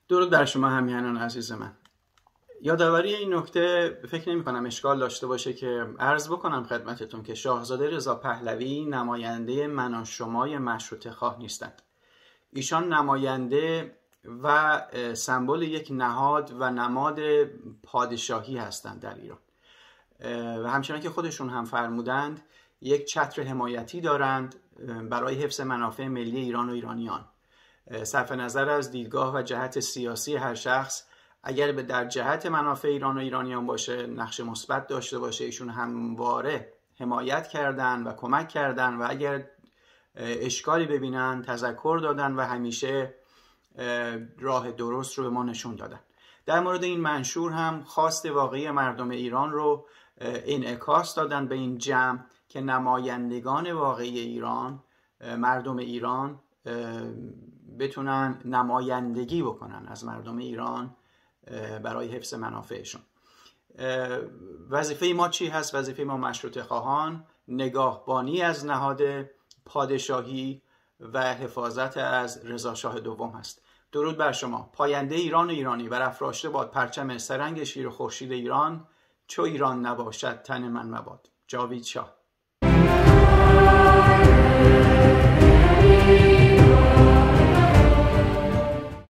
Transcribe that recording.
درود بر شما همیهنان عزیز من. یادآوری این نکته فکر نمی کنم اشکال داشته باشه که عرض بکنم خدمتتون که شاهزاده رضا پهلوی نماینده من و شمای مشروطه خواه نیستند. ایشان نماینده و سمبل یک نهاد و نماد پادشاهی هستند در ایران و همچنان که خودشون هم فرمودند یک چتر حمایتی دارند برای حفظ منافع ملی ایران و ایرانیان. صرف نظر از دیدگاه و جهت سیاسی هر شخص، اگر در جهت منافع ایران و ایرانیان باشه، نقش مثبت داشته باشه، ایشون همواره حمایت کردن و کمک کردن و اگر اشکالی ببینن تذکر دادن و همیشه راه درست رو به ما نشون دادن. در مورد این منشور هم خواست واقعی مردم ایران رو انعکاس دادن به این جمع که نمایندگان واقعی ایران، مردم ایران، بتونن نمایندگی بکنن از مردم ایران برای حفظ منافعشون. وظیفه ما چی هست؟ وظیفه ما مشروطه خواهان نگاهبانی از نهاد پادشاهی و حفاظت از رضا شاه دوم هست. درود بر شما. پاینده ایران و ایرانی برافراشته باد پرچم سرنگ شیر و خورشید ایران، چو ایران نباشد تن من مباد. جاوید شاه.